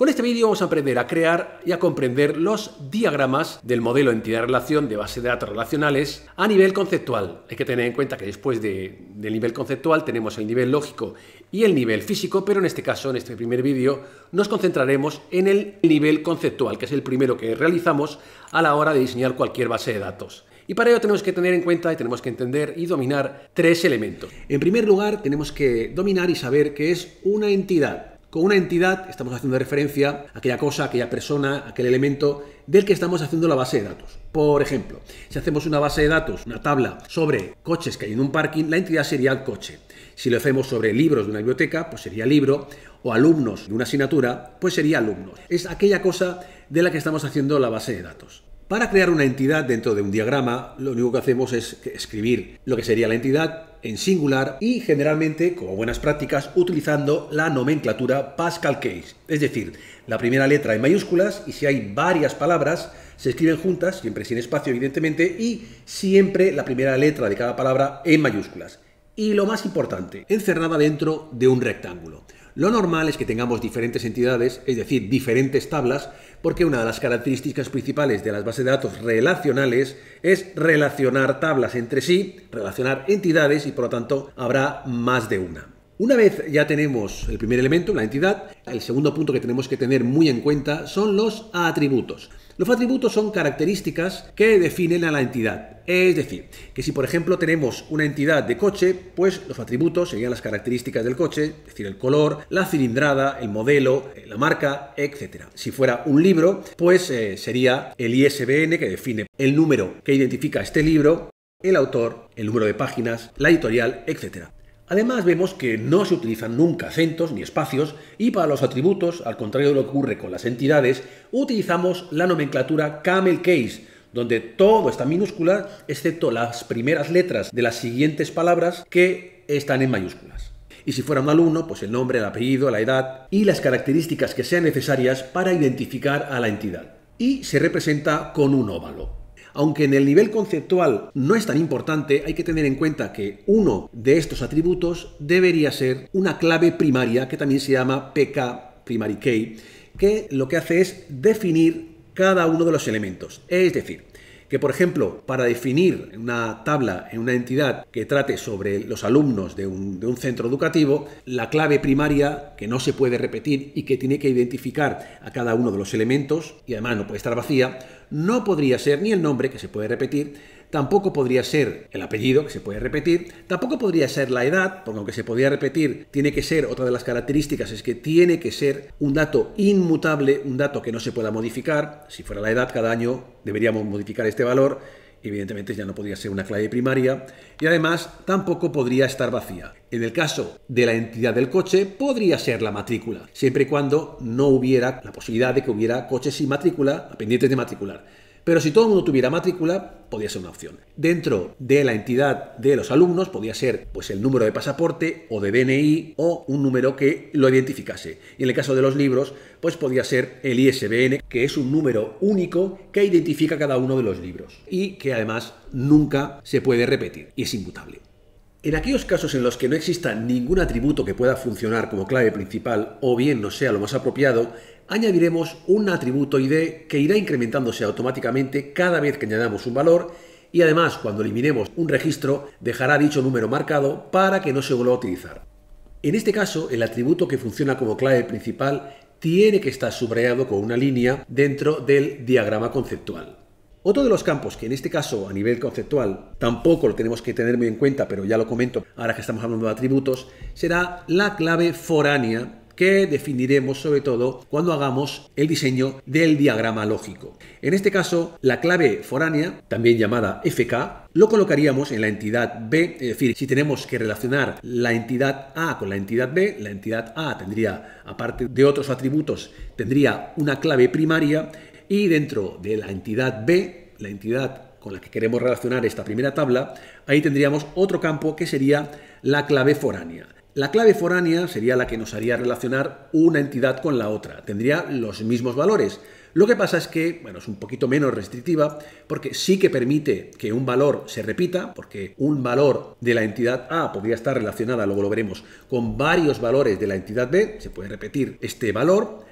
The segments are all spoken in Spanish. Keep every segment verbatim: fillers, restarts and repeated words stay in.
Con este vídeo vamos a aprender a crear y a comprender los diagramas del modelo entidad-relación de base de datos relacionales a nivel conceptual. Hay que tener en cuenta que después de, del nivel conceptual tenemos el nivel lógico y el nivel físico, pero en este caso, en este primer vídeo, nos concentraremos en el nivel conceptual, que es el primero que realizamos a la hora de diseñar cualquier base de datos. Y para ello tenemos que tener en cuenta y tenemos que entender y dominar tres elementos. En primer lugar, tenemos que dominar y saber qué es una entidad. Con una entidad estamos haciendo referencia a aquella cosa, aquella persona, aquel elemento del que estamos haciendo la base de datos. Por ejemplo, si hacemos una base de datos, una tabla sobre coches que hay en un parking, la entidad sería el coche. Si lo hacemos sobre libros de una biblioteca, pues sería libro, o alumnos de una asignatura, pues sería alumnos. Es aquella cosa de la que estamos haciendo la base de datos. Para crear una entidad dentro de un diagrama, lo único que hacemos es escribir lo que sería la entidad en singular y generalmente, como buenas prácticas, utilizando la nomenclatura Pascal Case. Es decir, la primera letra en mayúsculas y si hay varias palabras, se escriben juntas, siempre sin espacio evidentemente, y siempre la primera letra de cada palabra en mayúsculas. Y lo más importante, encerrada dentro de un rectángulo. Lo normal es que tengamos diferentes entidades, es decir, diferentes tablas, porque una de las características principales de las bases de datos relacionales es relacionar tablas entre sí, relacionar entidades y por lo tanto habrá más de una. Una vez ya tenemos el primer elemento, la entidad, el segundo punto que tenemos que tener muy en cuenta son los atributos. Los atributos son características que definen a la entidad. Es decir, que si por ejemplo tenemos una entidad de coche, pues los atributos serían las características del coche, es decir, el color, la cilindrada, el modelo, la marca, etcétera. Si fuera un libro, pues eh, sería el I S B N que define el número que identifica este libro, el autor, el número de páginas, la editorial, etcétera. Además vemos que no se utilizan nunca acentos ni espacios y para los atributos, al contrario de lo que ocurre con las entidades, utilizamos la nomenclatura Camel Case, donde todo está en minúscula excepto las primeras letras de las siguientes palabras que están en mayúsculas. Y si fuera un alumno, pues el nombre, el apellido, la edad y las características que sean necesarias para identificar a la entidad. Y se representa con un óvalo. Aunque en el nivel conceptual no es tan importante, hay que tener en cuenta que uno de estos atributos debería ser una clave primaria que también se llama P K, Primary Key, que lo que hace es definir cada uno de los elementos. Es decir, que por ejemplo, para definir una tabla en una entidad que trate sobre los alumnos de un, de un centro educativo, la clave primaria, que no se puede repetir y que tiene que identificar a cada uno de los elementos, y además no puede estar vacía, no podría ser ni el nombre, que se puede repetir, tampoco podría ser el apellido, que se puede repetir, tampoco podría ser la edad, porque aunque se podría repetir, tiene que ser, otra de las características es que tiene que ser un dato inmutable, un dato que no se pueda modificar. Si fuera la edad, cada año deberíamos modificar este valor, evidentemente ya no podría ser una clave primaria, y además tampoco podría estar vacía. En el caso de la entidad del coche, podría ser la matrícula, siempre y cuando no hubiera la posibilidad de que hubiera coches sin matrícula, pendientes de matricular. Pero si todo el mundo tuviera matrícula, podría ser una opción. Dentro de la entidad de los alumnos, podría ser pues, el número de pasaporte o de D N I o un número que lo identificase. Y en el caso de los libros, pues podría ser el I S B N, que es un número único que identifica cada uno de los libros y que además nunca se puede repetir y es inmutable. En aquellos casos en los que no exista ningún atributo que pueda funcionar como clave principal o bien no sea lo más apropiado, añadiremos un atributo I D que irá incrementándose automáticamente cada vez que añadamos un valor y además cuando eliminemos un registro dejará dicho número marcado para que no se vuelva a utilizar. En este caso, el atributo que funciona como clave principal tiene que estar subrayado con una línea dentro del diagrama conceptual. Otro de los campos que en este caso a nivel conceptual tampoco lo tenemos que tener muy en cuenta, pero ya lo comento ahora que estamos hablando de atributos, será la clave foránea que definiremos sobre todo cuando hagamos el diseño del diagrama lógico. En este caso, la clave foránea, también llamada F K, lo colocaríamos en la entidad B, es decir, si tenemos que relacionar la entidad A con la entidad B, la entidad A tendría, aparte de otros atributos, tendría una clave primaria y dentro de la entidad B, la entidad con la que queremos relacionar esta primera tabla, ahí tendríamos otro campo que sería la clave foránea. La clave foránea sería la que nos haría relacionar una entidad con la otra. Tendría los mismos valores. Lo que pasa es que, bueno, es un poquito menos restrictiva porque sí que permite que un valor se repita, porque un valor de la entidad A podría estar relacionada, luego lo veremos, con varios valores de la entidad B. Se puede repetir este valor.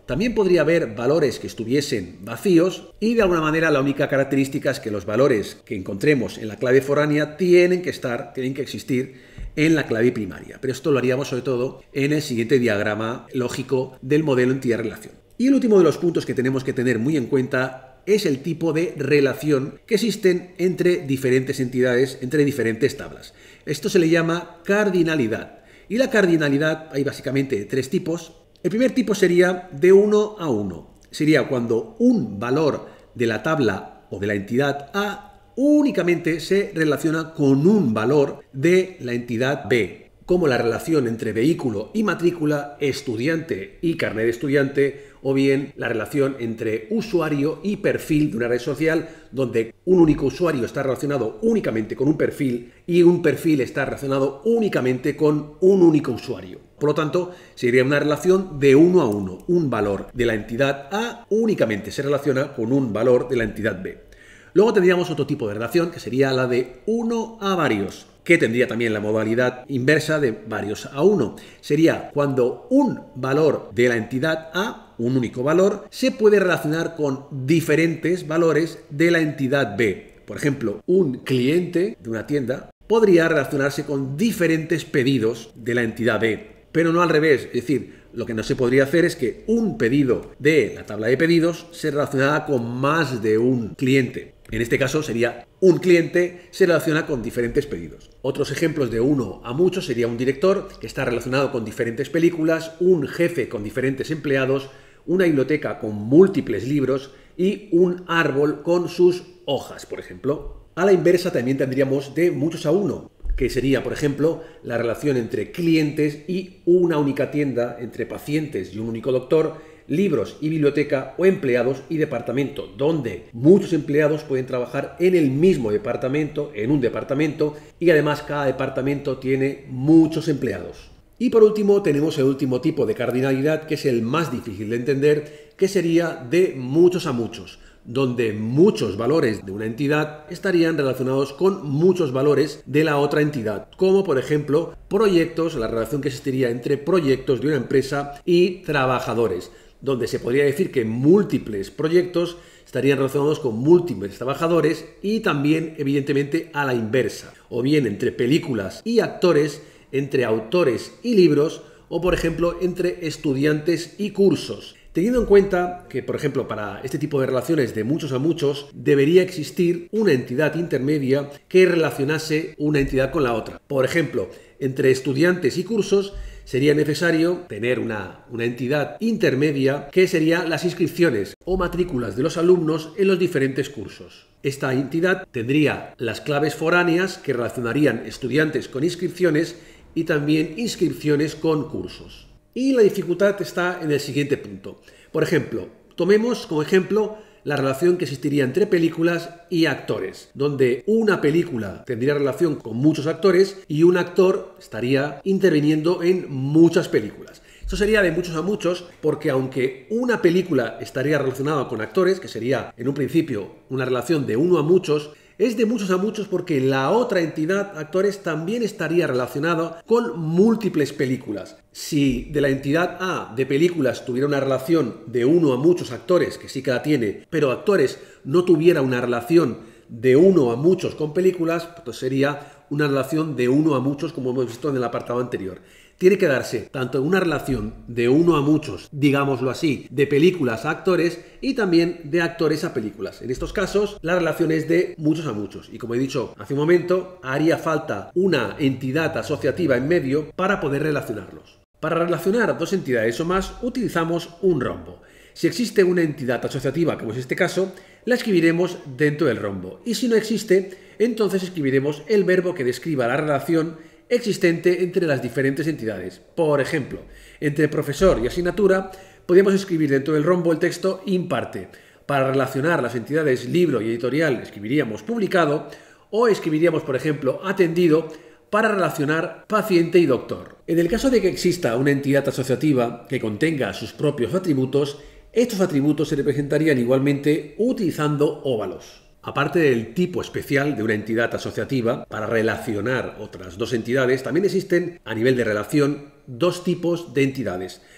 También podría haber valores que estuviesen vacíos y de alguna manera la única característica es que los valores que encontremos en la clave foránea tienen que estar, tienen que existir en la clave primaria. Pero esto lo haríamos sobre todo en el siguiente diagrama lógico del modelo entidad-relación. Y el último de los puntos que tenemos que tener muy en cuenta es el tipo de relación que existen entre diferentes entidades, entre diferentes tablas. Esto se le llama cardinalidad. Y la cardinalidad hay básicamente tres tipos. El primer tipo sería de uno a uno. Sería cuando un valor de la tabla o de la entidad A únicamente se relaciona con un valor de la entidad B, como la relación entre vehículo y matrícula, estudiante y carnet de estudiante, o bien la relación entre usuario y perfil de una red social, donde un único usuario está relacionado únicamente con un perfil y un perfil está relacionado únicamente con un único usuario. Por lo tanto, sería una relación de uno a uno. Un valor de la entidad A únicamente se relaciona con un valor de la entidad B. Luego tendríamos otro tipo de relación, que sería la de uno a varios, que tendría también la modalidad inversa de varios a uno. Sería cuando un valor de la entidad A, un único valor, se puede relacionar con diferentes valores de la entidad B. Por ejemplo, un cliente de una tienda podría relacionarse con diferentes pedidos de la entidad B, pero no al revés. Es decir, lo que no se podría hacer es que un pedido de la tabla de pedidos se relacionara con más de un cliente. En este caso sería un cliente se relaciona con diferentes pedidos. Otros ejemplos de uno a muchos sería un director que está relacionado con diferentes películas, un jefe con diferentes empleados, una biblioteca con múltiples libros y un árbol con sus hojas, por ejemplo. A la inversa también tendríamos de muchos a uno, que sería, por ejemplo, la relación entre clientes y una única tienda, entre pacientes y un único doctor, libros y biblioteca, o empleados y departamento, donde muchos empleados pueden trabajar en el mismo departamento, en un departamento, y además cada departamento tiene muchos empleados. Y por último tenemos el último tipo de cardinalidad, que es el más difícil de entender, que sería de muchos a muchos, donde muchos valores de una entidad estarían relacionados con muchos valores de la otra entidad, como por ejemplo proyectos, la relación que existiría entre proyectos de una empresa y trabajadores, donde se podría decir que múltiples proyectos estarían relacionados con múltiples trabajadores, y también evidentemente a la inversa, o bien entre películas y actores, entre autores y libros, o por ejemplo entre estudiantes y cursos. Teniendo en cuenta que, por ejemplo, para este tipo de relaciones de muchos a muchos, debería existir una entidad intermedia que relacionase una entidad con la otra. Por ejemplo, entre estudiantes y cursos sería necesario tener una, una entidad intermedia, que serían las inscripciones o matrículas de los alumnos en los diferentes cursos. Esta entidad tendría las claves foráneas que relacionarían estudiantes con inscripciones y también inscripciones con cursos. Y la dificultad está en el siguiente punto. Por ejemplo, tomemos como ejemplo la relación que existiría entre películas y actores, donde una película tendría relación con muchos actores y un actor estaría interviniendo en muchas películas. Esto sería de muchos a muchos, porque aunque una película estaría relacionada con actores, que sería en un principio una relación de uno a muchos, es de muchos a muchos porque la otra entidad, actores, también estaría relacionada con múltiples películas. Si de la entidad A de películas tuviera una relación de uno a muchos actores, que sí que la tiene, pero actores no tuviera una relación de uno a muchos con películas, pues sería una relación de uno a muchos, como hemos visto en el apartado anterior. Tiene que darse tanto una relación de uno a muchos, digámoslo así, de películas a actores, y también de actores a películas. En estos casos, la relación es de muchos a muchos. Y como he dicho hace un momento, haría falta una entidad asociativa en medio para poder relacionarlos. Para relacionar dos entidades o más, utilizamos un rombo. Si existe una entidad asociativa, como es este caso, la escribiremos dentro del rombo. Y si no existe, entonces escribiremos el verbo que describa la relación existente entre las diferentes entidades. Por ejemplo, entre profesor y asignatura, podríamos escribir dentro del rombo el texto imparte. Para relacionar las entidades libro y editorial, escribiríamos publicado, o escribiríamos, por ejemplo, atendido, para relacionar paciente y doctor. En el caso de que exista una entidad asociativa que contenga sus propios atributos, estos atributos se representarían igualmente utilizando óvalos. Aparte del tipo especial de una entidad asociativa para relacionar otras dos entidades, también existen a nivel de relación dos tipos de entidades.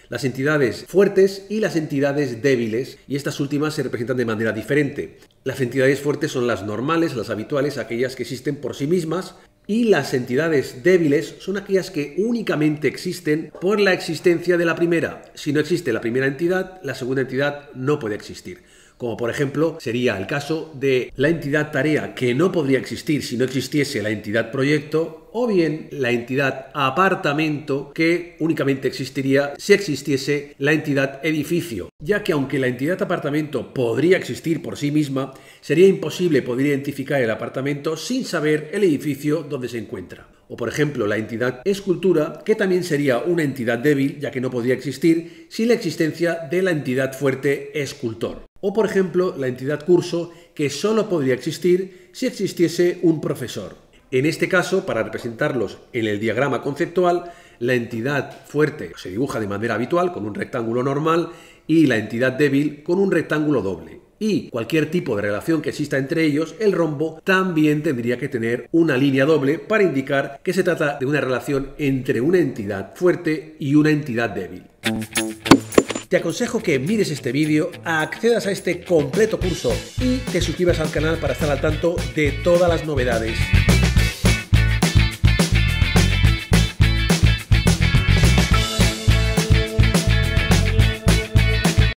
las entidades fuertes y las entidades débiles, y estas últimas se representan de manera diferente. Las entidades fuertes son las normales, las habituales, aquellas que existen por sí mismas, y las entidades débiles son aquellas que únicamente existen por la existencia de la primera. Si no existe la primera entidad, la segunda entidad no puede existir. Como por ejemplo sería el caso de la entidad tarea, que no podría existir si no existiese la entidad proyecto, o bien la entidad apartamento, que únicamente existiría si existiese la entidad edificio, ya que aunque la entidad apartamento podría existir por sí misma, sería imposible poder identificar el apartamento sin saber el edificio donde se encuentra. O por ejemplo la entidad escultura, que también sería una entidad débil, ya que no podría existir sin la existencia de la entidad fuerte escultor. O por ejemplo la entidad curso, que solo podría existir si existiese un profesor. En este caso, para representarlos en el diagrama conceptual, la entidad fuerte se dibuja de manera habitual con un rectángulo normal y la entidad débil con un rectángulo doble. Y cualquier tipo de relación que exista entre ellos, el rombo también tendría que tener una línea doble para indicar que se trata de una relación entre una entidad fuerte y una entidad débil. Te aconsejo que mires este vídeo, accedas a este completo curso y te suscribas al canal para estar al tanto de todas las novedades.